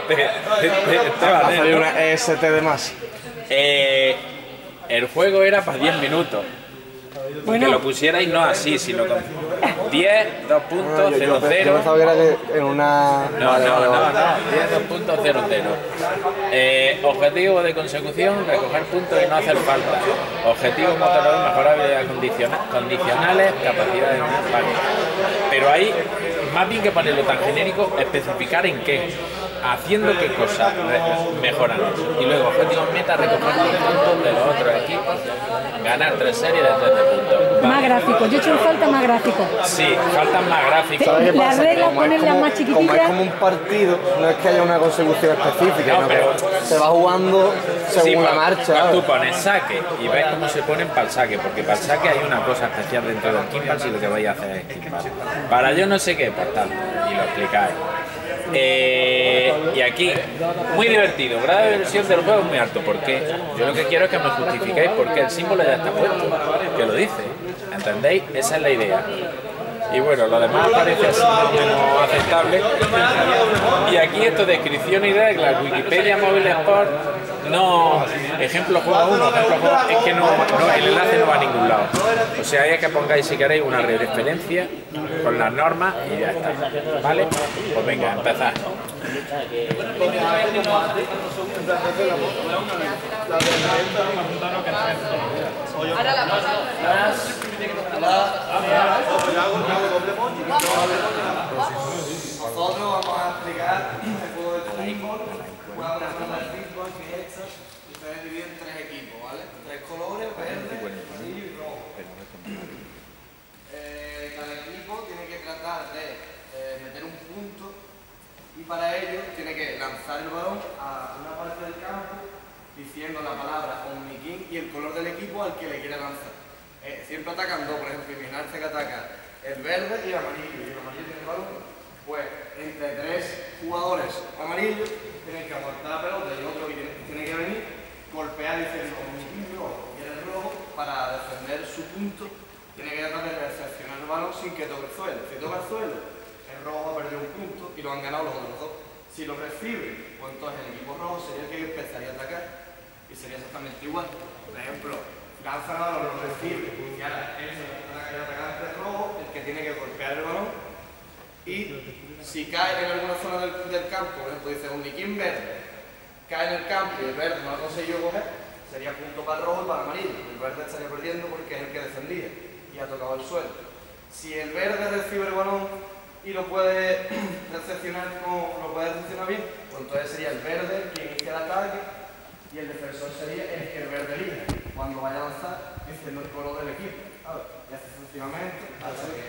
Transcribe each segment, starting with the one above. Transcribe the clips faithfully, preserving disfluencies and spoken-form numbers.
este, este, este Va a salir una E S T de más. Eh, el juego era para diez minutos. Bueno. Que lo pusierais no así, sino con diez, dos puntos, Yo, cero, yo cero. pensaba que era que en una... No, vale, no, vale, no, vale. no, diez, dos puntos, cero, cero. Eh, objetivo de consecución, recoger puntos y no hacer falta. Objetivo motor, mejorar habilidades condiciona condicionales, capacidades varias. Pero ahí, más bien que ponerlo tan genérico, especificar en qué, haciendo qué cosas mejoran eso. Y luego, objetivos meta, recoger puntos de los otros equipos, ganar tres series de tres de puntos. Más gráficos, yo he hecho en falta más gráficos. Sí, faltan más gráficos. ¿Sabes qué Las pasa? reglas, Como es ponerlas como- más Como es chiquititas. como un partido, no es que haya una consecución específica, No, no, pero- se va jugando según Sí, la pues, marcha. pues tú ¿sabes? pones saque y ves cómo se ponen para el saque, porque para el saque hay una cosa especial dentro del kickball si lo que vais a hacer es kickball. Para yo no sé qué, pues tal, y lo explicáis. Eh, y aquí, muy divertido, grado de diversión del juego es muy alto, porque yo lo que quiero es que me justificáis porque el símbolo ya está puesto, que lo dice, ¿entendéis? Esa es la idea. Y bueno, lo demás parece así más o menos aceptable. Y aquí esto, descripción y reglas, Wikipedia Mobile Sport, no, ejemplo juego uno, ejemplo juego, es que no, no, el enlace no va a ningún lado. O sea, hay que pongáis si queréis una referencia con las normas y ya está, ¿vale? Pues venga, empezad. Ahora la pasamos. Nosotros vamos a explicar el juego de fútbol, una persona de fútbol que es hecha y está dividido en tres equipos, ¿vale? Tres colores, verde, amarillo y rojo. Eh, cada equipo tiene que tratar de eh, meter un punto y para ello tiene que lanzar el balón a una parte del campo diciendo la palabra Omnikin y el color del equipo al que le quiere lanzar. Eh, siempre atacan dos, por ejemplo, imaginarse que ataca el verde y el amarillo, y el amarillo tiene el balón. Pues entre tres jugadores amarillos tienen que aguantar la pelota y otro que tiene, tiene que venir, golpear diciendo Omnikin rojo y el rojo para defender su punto. Tiene que tratar de recepcionar el balón sin que toque el suelo. Si toca el suelo, el rojo ha perdido un punto y lo han ganado los otros dos. Si lo recibe, pues entonces el equipo rojo sería el que empezaría a atacar y sería exactamente igual. Por ejemplo, lanza el balón, lo recibe y ahora él se va a atacar el rojo, el que tiene que golpear el balón. Y si cae en alguna zona del, del campo, por ejemplo, dice un Nikin verde, cae en el campo y el verde no ha conseguido coger, sería punto para el rojo y para el amarillo. El verde estaría perdiendo porque es el que defendía y ha tocado el suelo. Si el verde recibe el balón y lo puede recepcionar como lo puede recepcionar bien, pues entonces sería el verde quien inicia el ataque y el defensor sería el que el verde elige cuando vaya a lanzar diciendo el color del equipo. ¿Sabes? Y así sucesivamente hasta que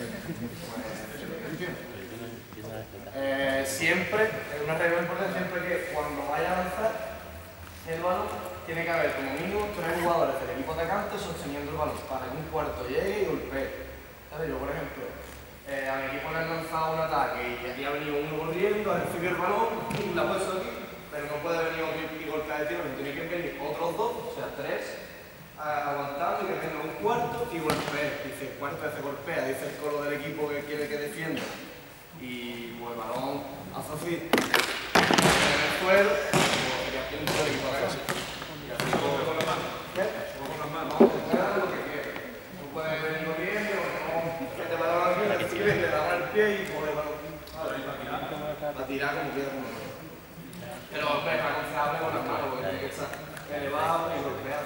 pues, eh, siempre, es una regla importante siempre que cuando vaya a lanzar el balón tiene que haber como mínimo tres jugadores del equipo atacante sosteniendo el balón para que un cuarto llegue y golpee. ¿Sabes? Yo, por ejemplo, eh, a mi equipo le han lanzado un ataque y aquí ha venido uno corriendo, ha recibido el balón, y la ha puesto aquí, pero no puede venir otro y golpear el tiro, tiene que venir otros dos, o sea, tres, aguantando y que tenga un cuarto y golpee. Dice, el cuarto se golpea, dice el color del equipo que quiere que defienda. Y pues el balón hace así, en el suelo, pues sería punto del equipo acá. Y así con las manos. ¿Qué? Con las manos. Haga lo que quiera. Tú puedes venir corriendo, que te balón aquí, le sirve, le das el pie y coge el balón. A tirar como quiera. Pero hombre, es aconsejable con las manos, porque tiene que estar elevado y golpeado.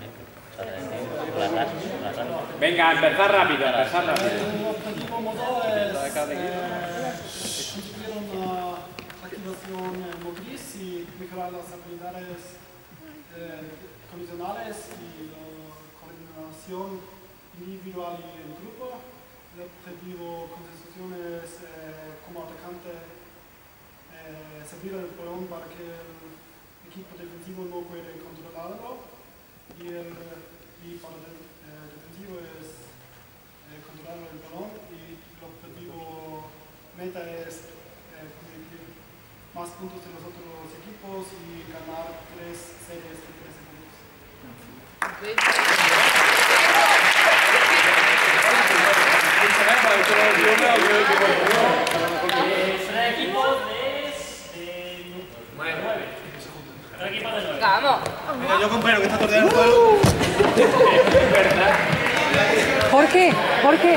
Venga, empezar rápido, empezar rápido. El objetivo motor es eh, conseguir una activación motriz y mejorar las habilidades eh, condicionales y la coordinación individual y en grupo. El objetivo concentración es eh, como atacante eh, servir el balón para que el equipo defensivo no pueda controlarlo. Y, el, y para el eh, defensivo es eh, controlar el balón y el objetivo meta es eh, conseguir más puntos de los otros equipos y ganar tres series de trece puntos. Son equipos de Vamos. Venga, yo compañero que está tordeando todo el... Jorge, Jorge.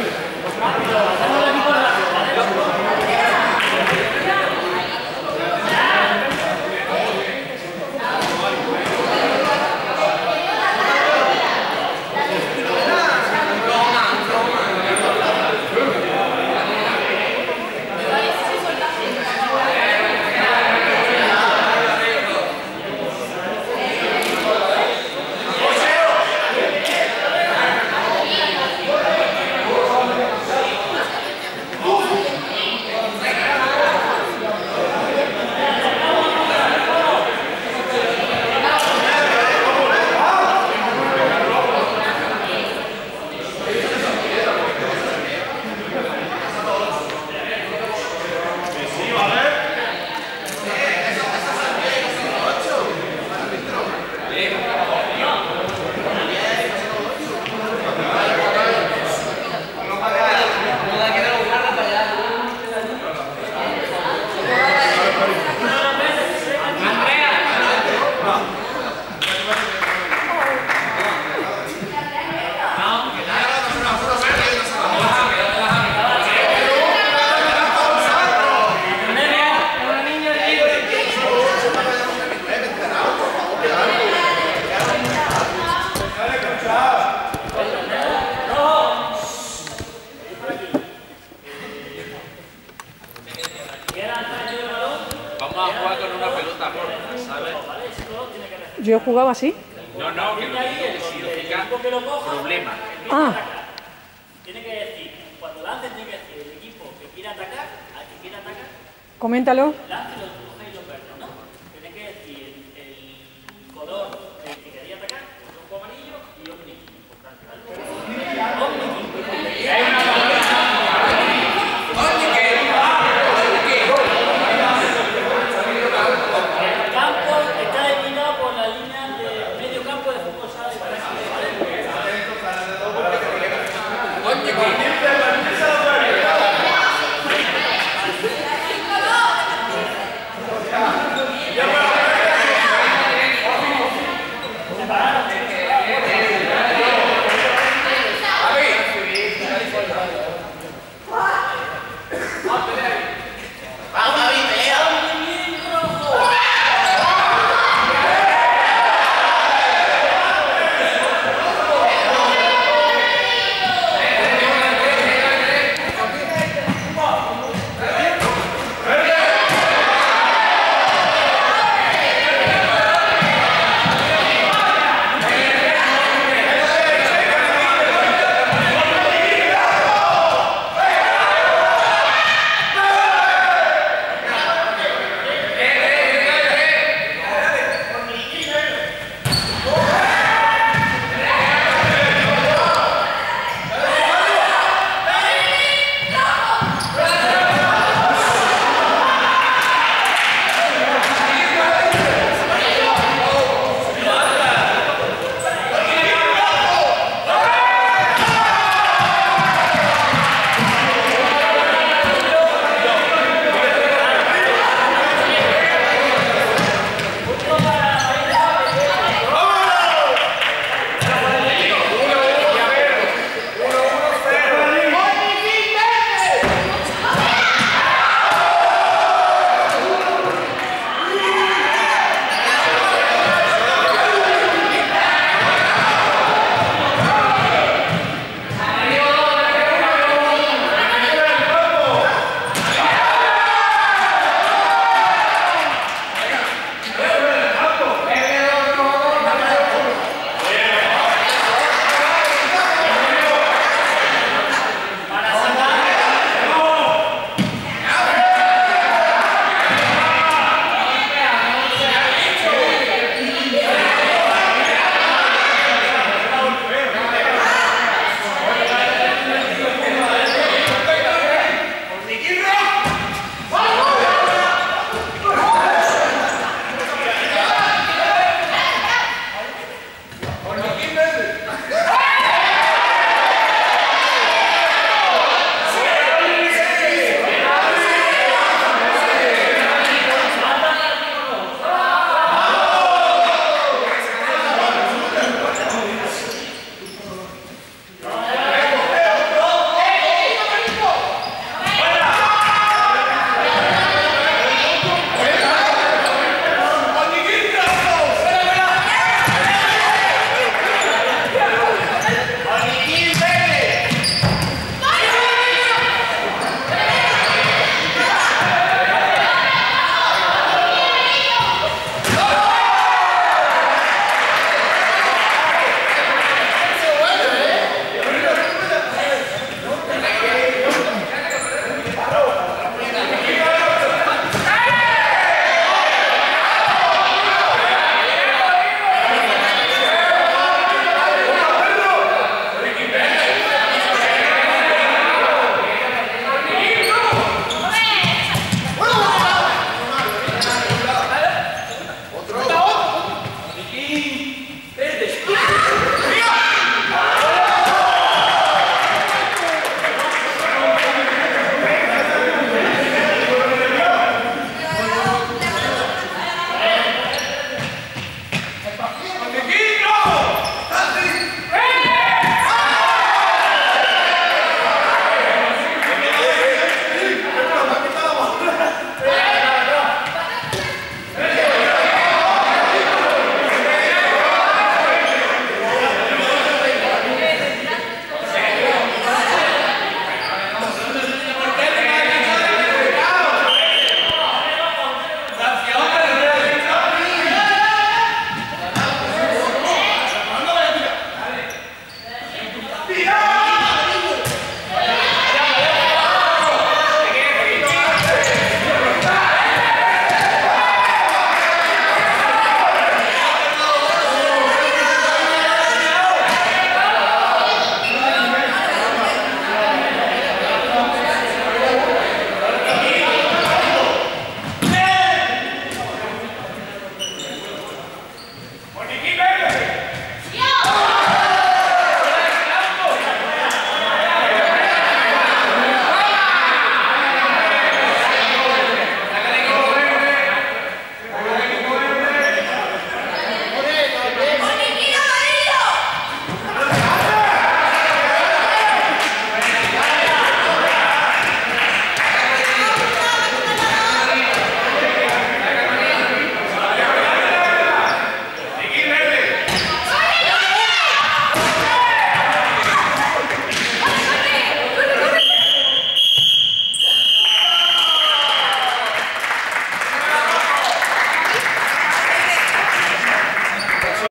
Vamos a jugar con una pelota corta, ¿sabes? Yo jugaba así. No, no, que lo que digo significa problema. Ah, Tiene que decir, cuando lance tiene que decir el equipo que quiera atacar, al que quiera atacar, coméntalo. lance los